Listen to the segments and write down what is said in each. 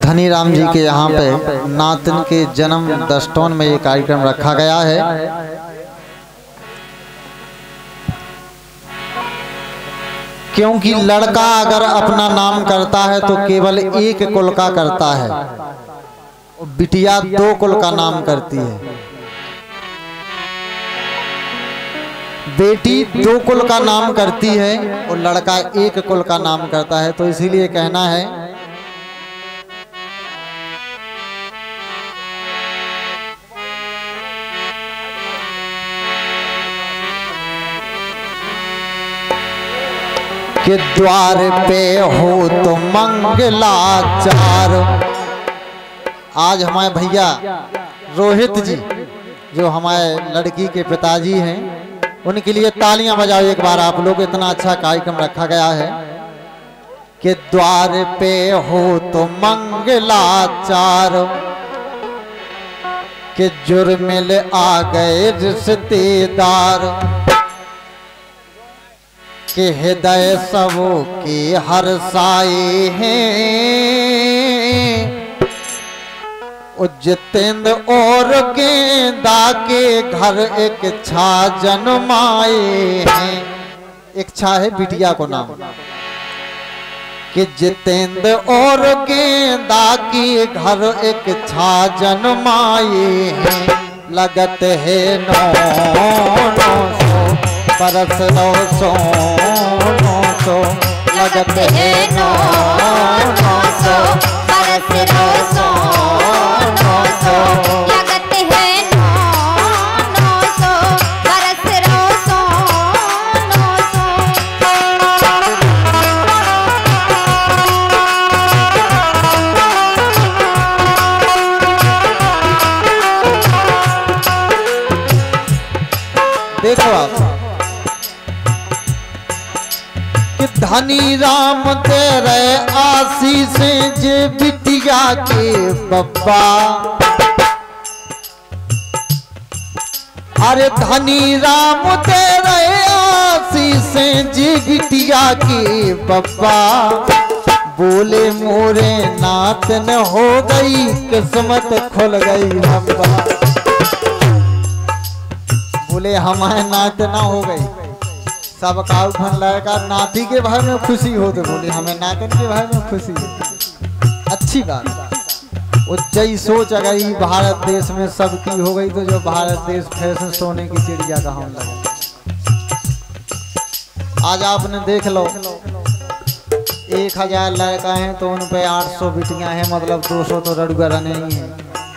धनीराम जी के यहाँ पे नातिन के जन्म दस्टोन में ये कार्यक्रम रखा गया है। क्योंकि लड़का अगर अपना नाम करता है तो केवल एक कुल का करता है, बिटिया 2 कुल का नाम करती है। बेटी 2 कुल का नाम करती है और लड़का 1 कुल का नाम करता है। तो इसीलिए कहना है कि द्वार पे हो तो मंगलाचार। आज हमारे भैया रोहित जी जो हमारे लड़की के पिताजी हैं, उनके लिए तालियां बजाओ एक बार आप लोग। इतना अच्छा कार्यक्रम रखा गया है कि द्वार पे हो तो मंगलाचार, कि जुर्मिल आ गए रिश्तेदार, कि हृदय सबों के हर साए हैं, जितेंद्र और गेंदा के घर एक छा जन्माए हैं। एक छा है बिटिया को नाम, कि जितेंद्र और गेंदा के घर एक छा जन्माए हैं। लगत है 900 बरस 900 लगत है 900 बरस 900 लगत है 900 बरस 900। देखो आप कि धनीराम तेरे आशीष जे बिटिया के बब्बा। अरे धनीराम तेरे आशीष जे बिटिया के बब्बा। बोले मोरे नात न हो गई किस्मत खुल गई रब्बा। बोले हमारे नात ना हो गई, सब का लड़का नाती के भाई में खुशी हो, तो बोले हमें नातन के भाई में खुशी है। अच्छी बात। जय सोच अगर ही भारत देश में सबकी हो गई तो जो भारत देश फैशन सोने की चिड़िया का हम लगा। आज आपने देख लो 1000 लड़का हैं तो उन पे 800 बिटियां हैं, मतलब 200 तो रड़ुआ रने ही है।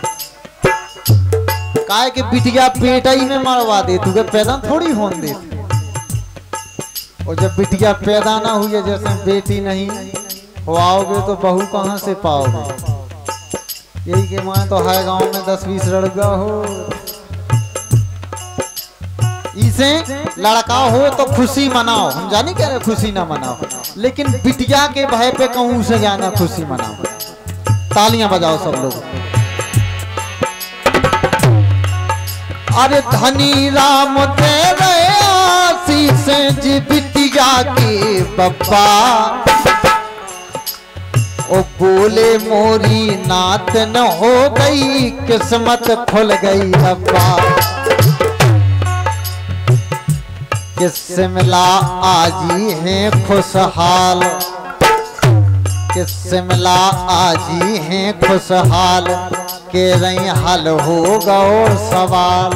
काय के बिटिया पेटा ही में मरवा दे, तुझे पैदा थोड़ी होने दे। और जब बिटिया पैदा ना हुई है, जैसे बेटी नहीं हो आओगे तो बहू कहाँ से पाओगे। यही के माँ तो हर गांव में 10-20 लड़का हो। इसे लड़का हो तो खुशी मनाओ, हम जाने कह रहे खुशी ना मनाओ, लेकिन बिटिया के भय पे कहूँ से जाना खुशी मनाओ। तालियां बजाओ सब लोग। अरे धनीराम तेरे आशीष जी बिटिया के बब्बा। ओ बोले मोरी नात न हो गई किस्मत खुल गई रब्बा। कि शिमला आजी हैं खुशहाल, कि शिमला आजी हैं खुशहाल, के रही हल हो गओ सवाल।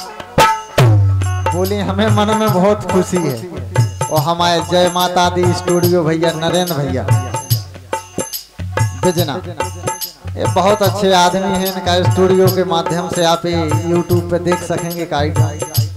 बोले हमें मन में बहुत खुशी है। और हमारे जय माता दी स्टूडियो भैया नरेंद्र भैया बिजना, ये बहुत अच्छे आदमी हैं। इनका स्टूडियो के माध्यम से आप यूट्यूब पे देख सकेंगे कार्यक्रम।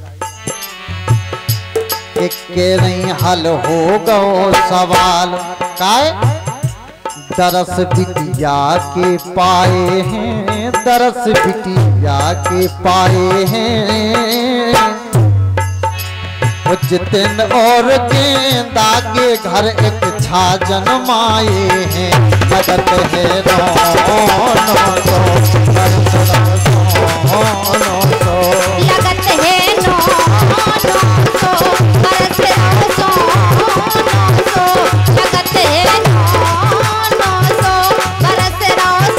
के नहीं हल हो गओ सवाल, काय दरस बिटिया के पाए हैं, दरस बिटिया के पाए हैं। जितेंद्र और गेंदा के घर एक छा जन्माए हैं। लगत है 900 लगत है 900 बरस 900 लगत है 900 बरस 900।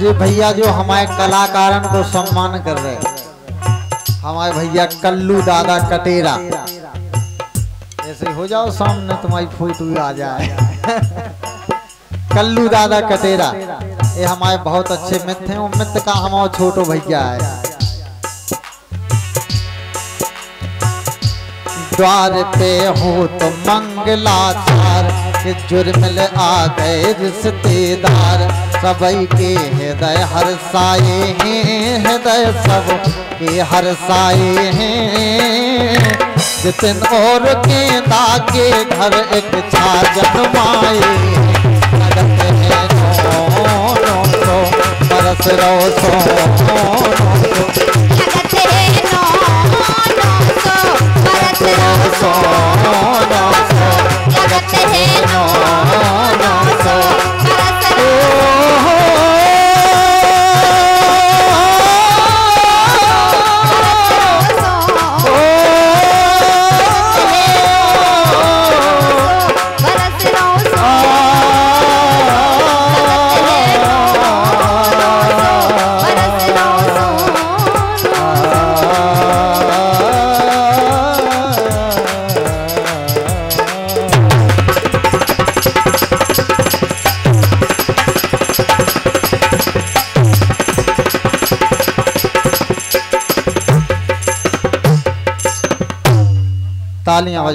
ये भैया जो हमारे कलाकारन को सम्मान कर रहे हैं, हमारे भैया कल्लू दादा कटेरा, ऐसे हो जाओ सामने तुम्हारी फोटो आ जाए। कल्लू दादा कटेरा ये हमारे बहुत अच्छे मित्र हैं। मित्र का हमारा छोटो भैया है। द्वार पे हो तो मंगलाचार के जुर्मिल आ गए रिश्तेदार, सबई के हृदय हर्षाए हैं, हृदय सब के हर्षाए हैं। जितिन और गेंदा के घर एक छाजन माए, लगत है नो सो बरस रोसो, लगत है नो सो बरस रोसो, लगत है नो सो बरस तालियां